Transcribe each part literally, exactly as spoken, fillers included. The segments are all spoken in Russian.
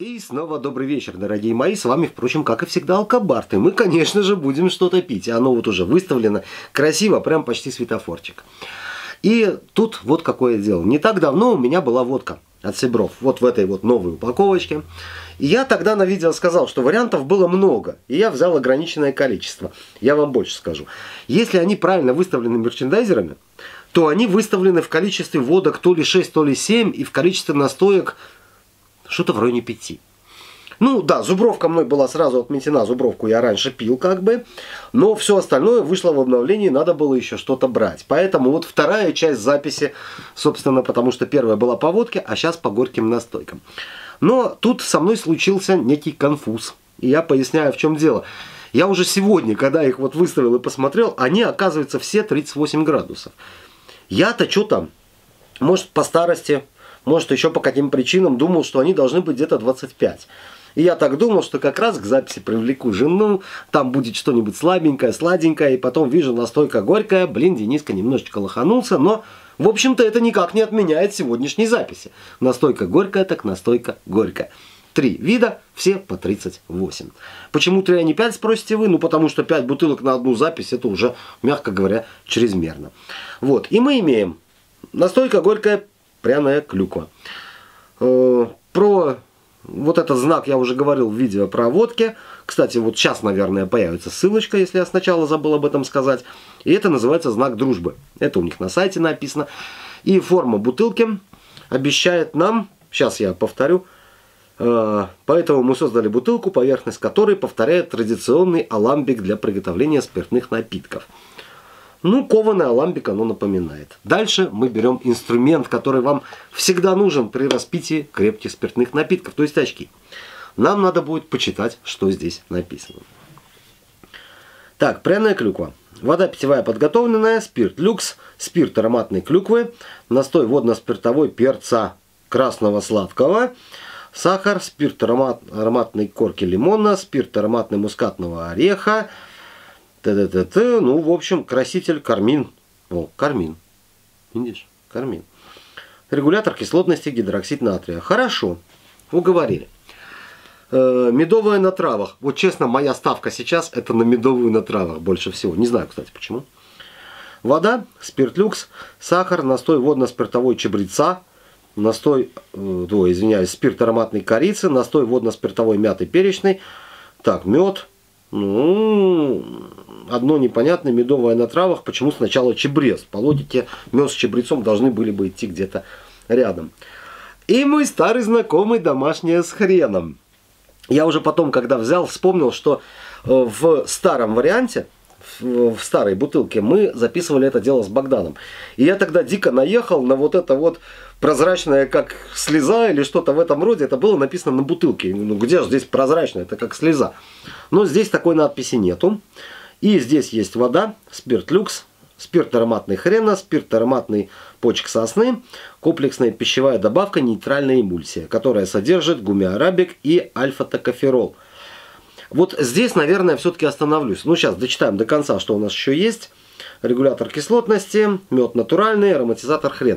И снова добрый вечер, дорогие мои. С вами, впрочем, как и всегда, Алкобард. И мы, конечно же, будем что-то пить. И оно вот уже выставлено красиво, прям почти светофорчик. И тут вот какое дело. Не так давно у меня была водка от Сибров. Вот в этой вот новой упаковочке. И я тогда на видео сказал, что вариантов было много. И я взял ограниченное количество. Я вам больше скажу. Если они правильно выставлены мерчендайзерами, то они выставлены в количестве водок то ли шесть, то ли семь. И в количестве настоек что-то в районе пяти. Ну да, зубровка мной была сразу отметена. Зубровку я раньше пил как бы. Но все остальное вышло в обновлении. Надо было еще что-то брать. Поэтому вот вторая часть записи, собственно, потому что первая была по водке, а сейчас по горьким настойкам. Но тут со мной случился некий конфуз. И я поясняю, в чем дело. Я уже сегодня, когда их вот выставил и посмотрел, они, оказывается, все тридцать восемь градусов. Я-то что там? Может, по старости, может, еще по каким причинам думал, что они должны быть где-то двадцать пять. И я так думал, что как раз к записи привлеку жену, там будет что-нибудь слабенькое, сладенькое, и потом вижу настойка горькая. Блин, Дениска немножечко лоханулся, но, в общем-то, это никак не отменяет сегодняшней записи. Настойка горькая, так настойка горькая. Три вида, все по тридцать восемь. Почему три, а не пять, спросите вы? Ну, потому что пять бутылок на одну запись, это уже, мягко говоря, чрезмерно. Вот, и мы имеем настойка горькая, пряная клюква. Э, про вот этот знак я уже говорил в видео про водки. Кстати, вот сейчас, наверное, появится ссылочка, если я сначала забыл об этом сказать. И это называется знак дружбы. Это у них на сайте написано. И форма бутылки обещает нам, сейчас я повторю, э, поэтому мы создали бутылку, поверхность которой повторяет традиционный аламбик для приготовления спиртных напитков. Ну, кованый аламбик оно напоминает. Дальше мы берем инструмент, который вам всегда нужен при распитии крепких спиртных напитков, то есть очки. Нам надо будет почитать, что здесь написано. Так, пряная клюква. Вода питьевая подготовленная, спирт люкс, спирт ароматной клюквы, настой водно-спиртовой перца красного сладкого, сахар, спирт аромат, ароматной корки лимона, спирт ароматный мускатного ореха, Т-т-т-т. Ну, в общем, краситель кармин. О, кармин. Видишь? Кармин. Регулятор кислотности, гидроксид натрия. Хорошо. Уговорили. Э, медовая на травах. Вот честно, моя ставка сейчас это на медовую на травах больше всего. Не знаю, кстати, почему. Вода, спирт люкс, сахар, настой водно-спиртовой чабреца, настой, э, ой, извиняюсь, спирт ароматной корицы, настой водно-спиртовой мяты перечной. Так, мед. Ну, одно непонятно, медовая на травах, почему сначала чабрец? По логике, мед с чабрецом должны были бы идти где-то рядом. И мой старый знакомый домашняя с хреном. Я уже потом, когда взял, вспомнил, что в старом варианте, в старой бутылке, мы записывали это дело с Богданом. И я тогда дико наехал на вот это вот прозрачное, как слеза или что-то в этом роде. Это было написано на бутылке. Ну где же здесь прозрачное, это как слеза. Но здесь такой надписи нету. И здесь есть вода, спирт люкс, спирт ароматный хрена, спирт ароматный почек сосны, комплексная пищевая добавка, нейтральная эмульсия, которая содержит гумиарабик и альфа-токоферол. Вот здесь, наверное, все-таки остановлюсь. Ну, сейчас дочитаем до конца, что у нас еще есть. Регулятор кислотности, мед натуральный, ароматизатор хрен.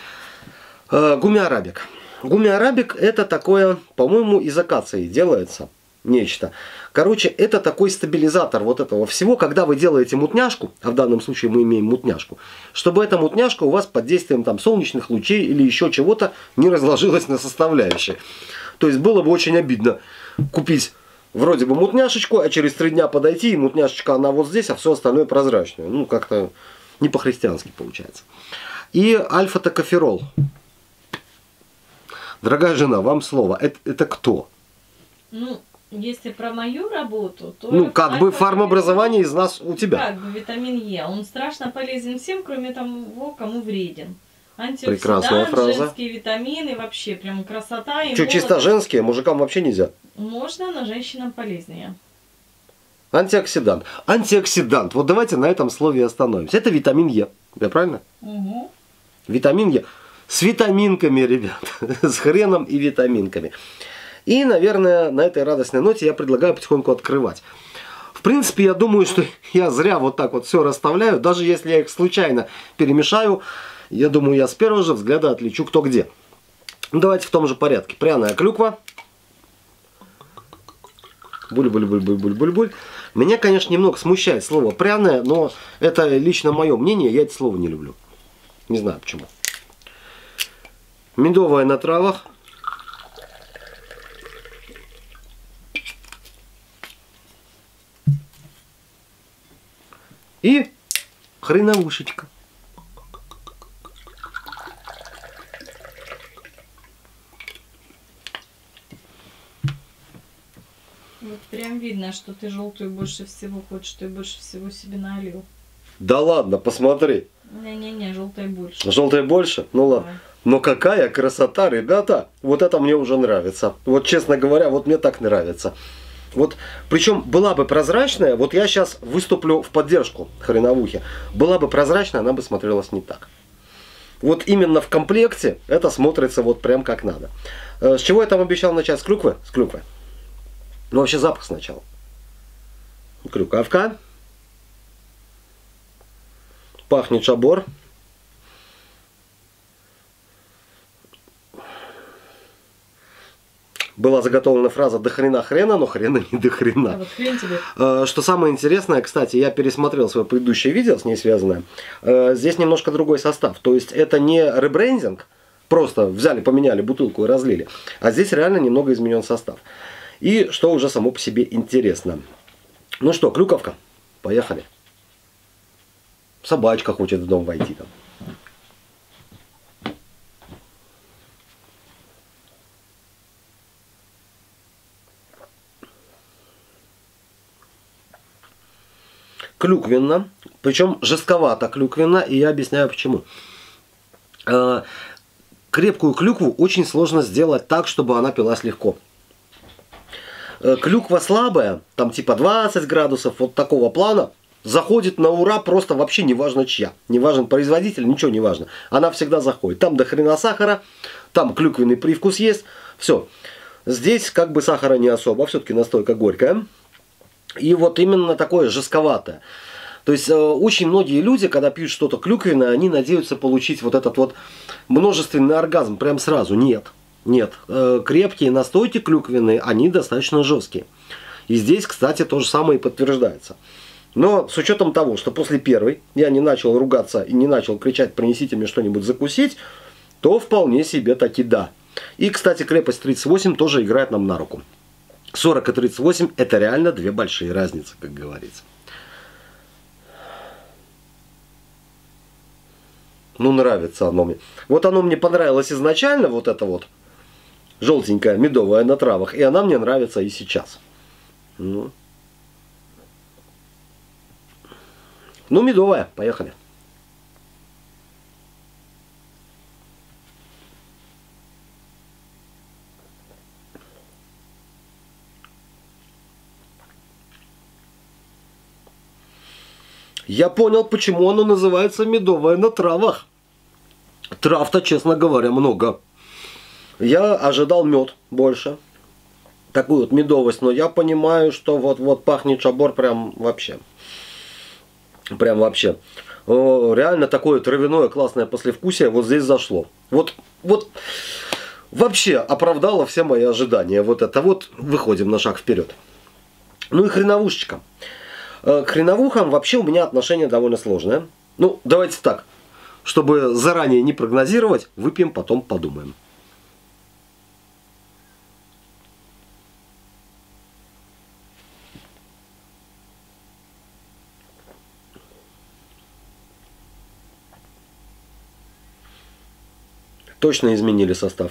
Э, гумиарабик. Гумиарабик это такое, по-моему, из акации делается нечто. Короче, это такой стабилизатор вот этого всего, когда вы делаете мутняшку, а в данном случае мы имеем мутняшку, чтобы эта мутняшка у вас под действием там солнечных лучей или еще чего-то не разложилась на составляющие. То есть было бы очень обидно купить вроде бы мутняшечку, а через три дня подойти, и мутняшечка она вот здесь, а все остальное прозрачное. Ну, как-то не по-христиански получается. И альфа-токоферол. Дорогая жена, вам слово. Это, это кто? Ну, если про мою работу, то... Ну, как бы фармобразование из нас у тебя. Как бы витамин Е. Он страшно полезен всем, кроме того, кому вреден. Прекрасная Антиоксидант, фраза. женские витамины, вообще прям красота. И что, чисто женские, мужикам вообще нельзя? Можно, но женщинам полезнее. Антиоксидант. Антиоксидант. Вот давайте на этом слове и остановимся. Это витамин Е. Я правильно? Угу. Витамин Е. С витаминками, ребят. С хреном и витаминками. И, наверное, на этой радостной ноте я предлагаю потихоньку открывать. В принципе, я думаю, что я зря вот так вот все расставляю. Даже если я их случайно перемешаю, я думаю, я с первого же взгляда отличу, кто где. Давайте в том же порядке. Пряная клюква. Буль-буль-буль-буль-буль-буль-буль. Меня, конечно, немного смущает слово пряное, но это лично мое мнение, я это слово не люблю. Не знаю почему. Медовая на травах. И хреновушечка. Вот прям видно, что ты желтую больше всего хочешь, ты больше всего себе налил. Да ладно, посмотри. Не-не-не, желтая больше. Желтая больше? Ну ладно. Давай. Но какая красота, ребята. Вот это мне уже нравится. Вот честно говоря, вот мне так нравится. Вот, причем была бы прозрачная, вот я сейчас выступлю в поддержку хреновухи. Была бы прозрачная, она бы смотрелась не так. Вот именно в комплекте это смотрится вот прям как надо. С чего я там обещал начать? С клюквы? С клюквы. Ну вообще запах сначала. Клюкавка. Пахнет шабор. Была заготовлена фраза «до хрена хрена», но хрена не до хрена. А вот хрен тебе. Что самое интересное, кстати, я пересмотрел свое предыдущее видео с ней связанное. Здесь немножко другой состав. То есть это не ребрендинг, просто взяли, поменяли бутылку и разлили. А здесь реально немного изменен состав. И что уже само по себе интересно. Ну что, клюковка, поехали. Собачка хочет в дом войти там. Клюквенно, причем жестковато клюквенно, и я объясняю почему. Крепкую клюкву очень сложно сделать так, чтобы она пилась легко. Клюква слабая, там типа двадцать градусов, вот такого плана, заходит на ура просто вообще неважно чья. Не важен производитель, ничего не важно. Она всегда заходит. Там до хрена сахара, там клюквенный привкус есть. Все. Здесь как бы сахара не особо, все-таки настойка горькая. И вот именно такое жестковатое. То есть э, очень многие люди, когда пьют что-то клюквенное, они надеются получить вот этот вот множественный оргазм прям сразу. Нет, нет. Э, крепкие настойки клюквенные, они достаточно жесткие. И здесь, кстати, то же самое и подтверждается. Но с учетом того, что после первой я не начал ругаться и не начал кричать «принесите мне что-нибудь закусить», то вполне себе таки да. И, кстати, крепость тридцать восемь тоже играет нам на руку. сорок и тридцать восемь это реально две большие разницы, как говорится. Ну, нравится оно мне. Вот оно мне понравилось изначально, вот это вот желтенькая, медовая на травах. И она мне нравится и сейчас. Ну, ну медовая, поехали. Я понял, почему оно называется медовое на травах. Трав-то, честно говоря, много. Я ожидал мед больше. Такую вот медовость. Но я понимаю, что вот-вот пахнет шабор прям вообще. Прям вообще. О, реально такое травяное классное послевкусие вот здесь зашло. Вот, вот вообще оправдало все мои ожидания. Вот это вот. Выходим на шаг вперед. Ну и хреновушечка. К хреновухам вообще у меня отношение довольно сложное. Ну, давайте так. Чтобы заранее не прогнозировать, выпьем, потом подумаем. Точно изменили состав.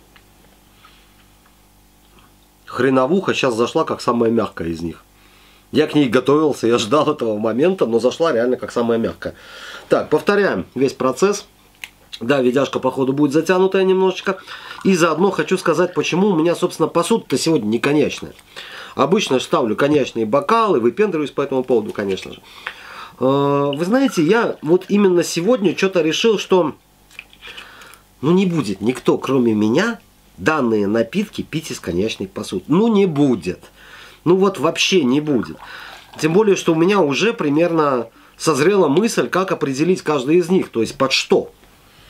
Хреновуха сейчас зашла как самая мягкая из них. Я к ней готовился, я ждал этого момента, но зашла реально как самая мягкая. Так, повторяем весь процесс. Да, видяшка, походу, будет затянутая немножечко. И заодно хочу сказать, почему у меня, собственно, посуда-то сегодня не коньячная. Обычно я ставлю коньячные бокалы, выпендриваюсь по этому поводу, конечно же. Вы знаете, я вот именно сегодня что-то решил, что ну не будет никто, кроме меня, данные напитки пить из коньячной посуды. Ну не будет. Ну вот вообще не будет. Тем более, что у меня уже примерно созрела мысль, как определить каждый из них. То есть под что.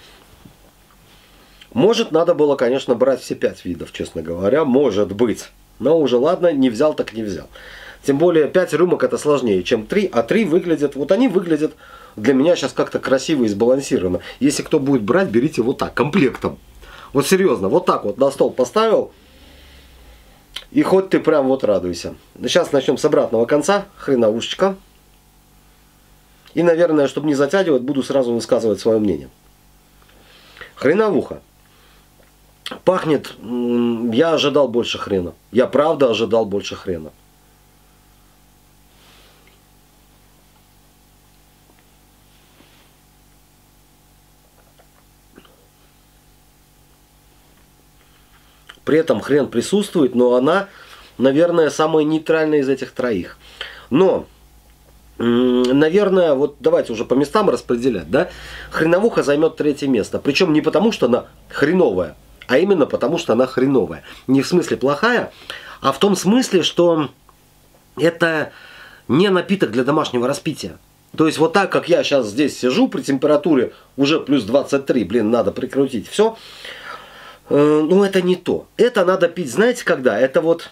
Может, надо было, конечно, брать все пять видов, честно говоря. Может быть. Но уже ладно, не взял так не взял. Тем более пять рюмок это сложнее, чем три, а три выглядят, вот они выглядят для меня сейчас как-то красиво и сбалансированно. Если кто будет брать, берите вот так, комплектом. Вот серьезно, вот так вот на стол поставил, и хоть ты прям вот радуйся. Сейчас начнем с обратного конца, хреновушечка. И, наверное, чтобы не затягивать, буду сразу высказывать свое мнение. Хреновуха. Пахнет, я ожидал больше хрена. Я правда ожидал больше хрена. При этом хрен присутствует, но она, наверное, самая нейтральная из этих троих. Но, наверное, вот давайте уже по местам распределять, да? Хреновуха займет третье место. Причем не потому, что она хреновая, а именно потому, что она хреновая. Не в смысле плохая, а в том смысле, что это не напиток для домашнего распития. То есть вот так, как я сейчас здесь сижу при температуре уже плюс двадцать три, блин, надо прикрутить все. Ну, это не то. Это надо пить, знаете, когда? Это вот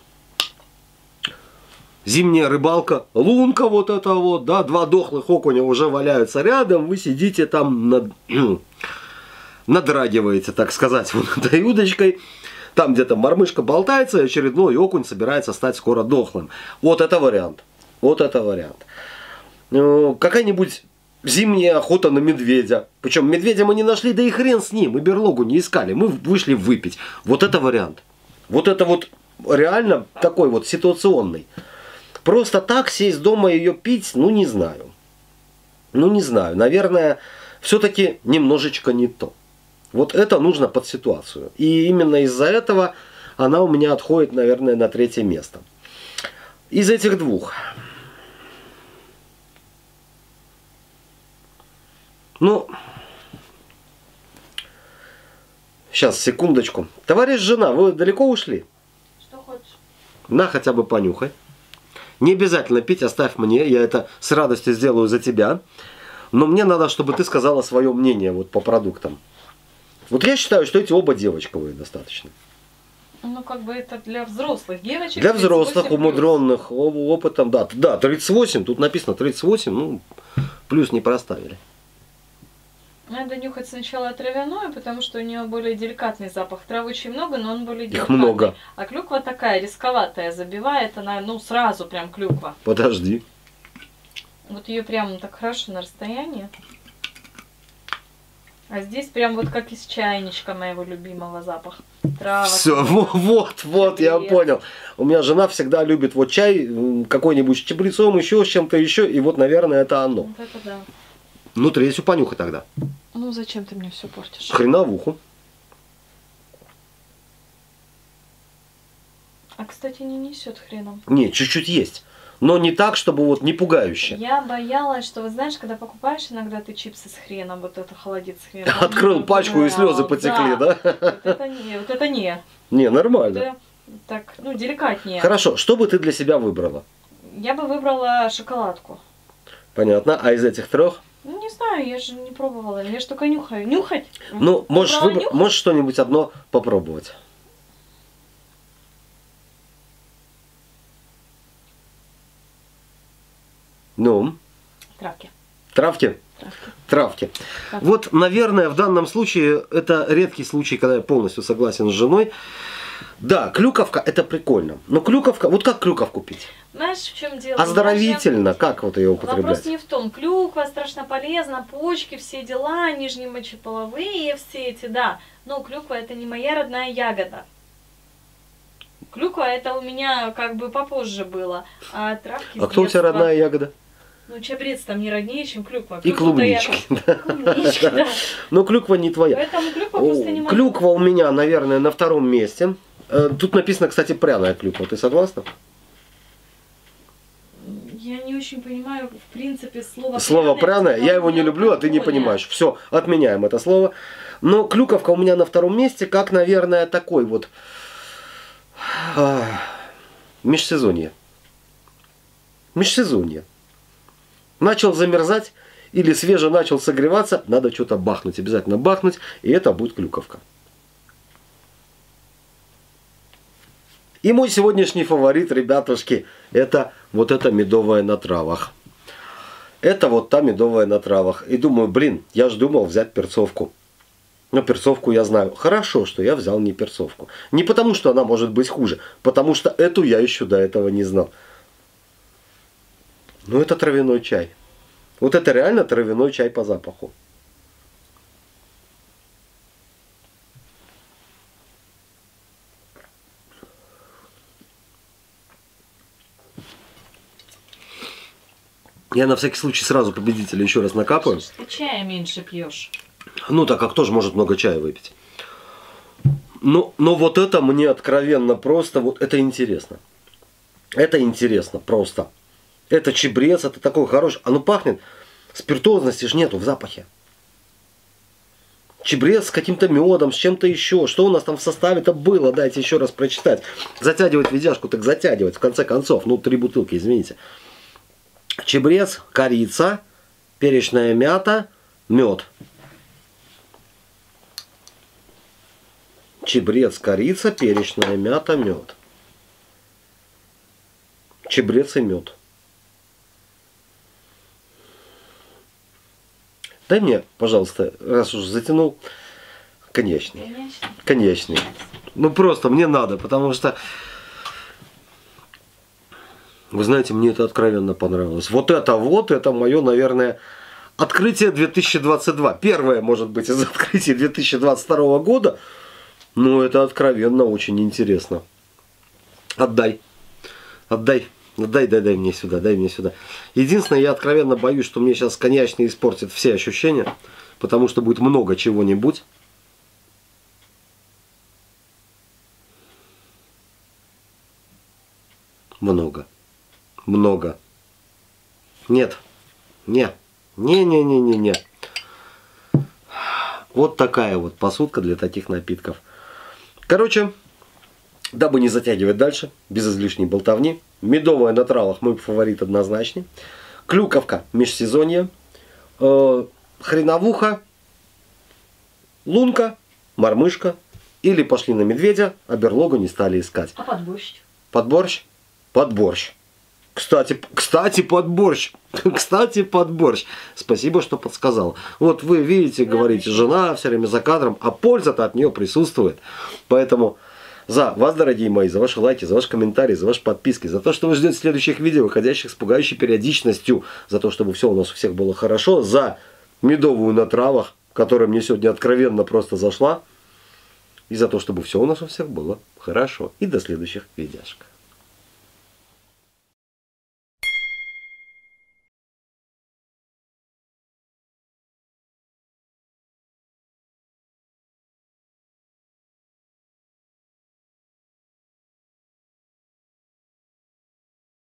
зимняя рыбалка, лунка вот это вот, да, два дохлых окуня уже валяются рядом, вы сидите там, над... надрагиваете, так сказать, вот этой удочкой. Там где-то мормышка болтается, и очередной окунь собирается стать скоро дохлым. Вот это вариант. Вот это вариант. Какая-нибудь зимняя охота на медведя. Причем медведя мы не нашли, да и хрен с ним. Мы берлогу не искали. Мы вышли выпить. Вот это вариант. Вот это вот реально такой вот ситуационный. Просто так сесть дома и ее пить, ну не знаю. Ну не знаю. Наверное, все-таки немножечко не то. Вот это нужно под ситуацию. И именно из-за этого она у меня отходит, наверное, на третье место. Из этих двух. Ну, сейчас, секундочку. Товарищ жена, вы далеко ушли? Что хочешь? На, хотя бы понюхай. Не обязательно пить, оставь мне. Я это с радостью сделаю за тебя. Но мне надо, чтобы ты сказала свое мнение вот по продуктам. Вот я считаю, что эти оба девочковые достаточно. Ну, как бы это для взрослых девочек. Для взрослых, умудренных опытом, да. Да, тридцать восемь, тут написано тридцать восемь, ну, плюс не проставили. Надо нюхать сначала травяную, потому что у нее более деликатный запах. Травы очень много, но он более деликатный. Их много. А клюква такая рисковатая, забивает она, ну, сразу прям клюква. Подожди. Вот ее прям так хорошо на расстоянии. А здесь прям вот как из чайничка моего любимого запах. Трава. Все, вот, вот, вот я понял. У меня жена всегда любит вот чай какой-нибудь с чабрецом, еще с чем-то еще. И вот, наверное, это оно. Вот это да. Ну, третью понюхай тогда. Ну, зачем ты мне все портишь? Хреновуху. А, кстати, не несет хреном. Не, чуть-чуть есть. Но не так, чтобы вот не пугающе. Я боялась, что, вы знаешь, когда покупаешь иногда ты чипсы с хреном, вот это холодец с хреном. Открыл пачку и слезы потекли, да? Вот это не, вот это не. Не, нормально. Это, так, ну, деликатнее. Хорошо, что бы ты для себя выбрала? Я бы выбрала шоколадку. Понятно. А из этих трех? Ну, не знаю, я же не пробовала. Я же только нюхаю. Нюхать? Ну, можешь, выбр... нюхать? можешь что-нибудь одно попробовать. Ну? Травки. Травки? Травки. Травки. Травки. Вот, наверное, в данном случае, это редкий случай, когда я полностью согласен с женой. Да, клюковка это прикольно. Но клюковка, вот как клюковку пить? Знаешь, в чем дело? Оздоровительно, как вот ее употреблять? Вопрос не в том. Клюква страшно полезна, почки, все дела, нижние мочеполовые, все эти, да. Но клюква это не моя родная ягода. Клюква это у меня как бы попозже было. А травки А кто у тебя родная ягода? Ну, чабрец там не роднее, чем клюква. И клубнички. Клубнички, да. Но клюква не твоя. Поэтому клюква просто не моя. Клюква у меня, наверное, на втором месте. Тут написано, кстати, пряная клюква. Ты согласна? Я не очень понимаю, в принципе, слово Слово пряное, я его не люблю, а ты не понимаешь. Все, отменяем это слово. Но клюковка у меня на втором месте, как, наверное, такой вот а, межсезонье. Межсезонье. Начал замерзать или свеже начал согреваться, надо что-то бахнуть, обязательно бахнуть, и это будет клюковка. И мой сегодняшний фаворит, ребятушки, это вот эта медовая на травах. Это вот та медовая на травах. И думаю, блин, я же думал взять перцовку. Но перцовку я знаю. Хорошо, что я взял не перцовку. Не потому, что она может быть хуже. Потому что эту я еще до этого не знал. Ну, это травяной чай. Вот это реально травяной чай по запаху. Я на всякий случай сразу победителя еще раз накапаю. Ты чая меньше пьешь. Ну, так как тоже может много чая выпить. Но, но вот это мне откровенно просто, вот это интересно. Это интересно просто. Это чебрец, это такой хороший. Оно пахнет, спиртозности же нету в запахе. Чебрец с каким-то медом, с чем-то еще. Что у нас там в составе-то было? Дайте еще раз прочитать. Затягивать видяшку, так затягивать, в конце концов. Ну, три бутылки, извините. Чебрец, корица, перечная мята, мед. Чебрец, корица, перечная мята, мед. Чебрец и мед. Дай мне, пожалуйста, раз уж затянул, коньячный. Коньячный. Коньячный. Ну просто мне надо, потому что, вы знаете, мне это откровенно понравилось. Вот это вот, это мое, наверное, открытие две тысячи двадцать два. Первое, может быть, из открытия две тысячи двадцать второго года. Но это откровенно очень интересно. Отдай. Отдай. Дай, дай, дай мне сюда, дай мне сюда. Единственное, я откровенно боюсь, что мне сейчас коньячный испортит все ощущения. Потому что будет много чего-нибудь. Много. Много. Нет. Не. Не-не-не-не-не. Вот такая вот посудка для таких напитков. Короче, дабы не затягивать дальше, без излишней болтовни, медовая на травах мой фаворит однозначный. Клюковка межсезонье. Э, хреновуха. Лунка. Мормышка. Или пошли на медведя, а берлогу не стали искать. А под борщ? Под борщ? Под борщ. Кстати, кстати, под борщ. Кстати, под борщ. Спасибо, что подсказал. Вот вы видите, говорите, жена все время за кадром, а польза-то от нее присутствует. Поэтому за вас, дорогие мои, за ваши лайки, за ваши комментарии, за ваши подписки, за то, что вы ждете следующих видео, выходящих с пугающей периодичностью, за то, чтобы все у нас у всех было хорошо, за медовую на травах, которая мне сегодня откровенно просто зашла, и за то, чтобы все у нас у всех было хорошо. И до следующих видяшек.